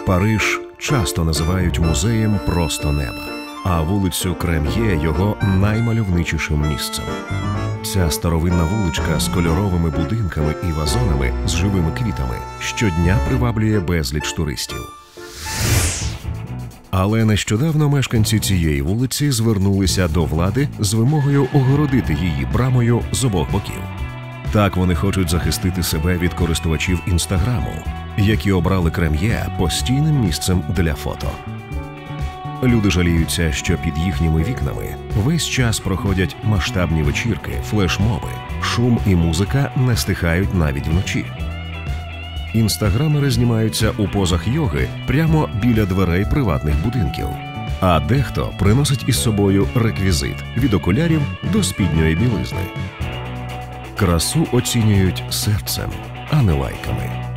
Париж часто називають музеєм просто неба, а вулицю Крем'є – його наймальовничішим місцем. Ця старовинна вуличка з кольоровими будинками і вазонами з живими квітами щодня приваблює безліч туристів. Але нещодавно мешканці цієї вулиці звернулися до влади з вимогою огородити її брамою з обох боків. Так вони хочуть захистити себе від користувачів Інстаграму, які обрали Крем'є постійним місцем для фото. Люди жаліються, що під їхніми вікнами весь час проходять масштабні вечірки, флешмоби, шум і музика не стихають навіть вночі. Інстаграмери знімаються у позах йоги прямо біля дверей приватних будинків. А дехто приносить із собою реквізит – від окулярів до спідньої білизни. Красу оцінюють серцем, а не лайками.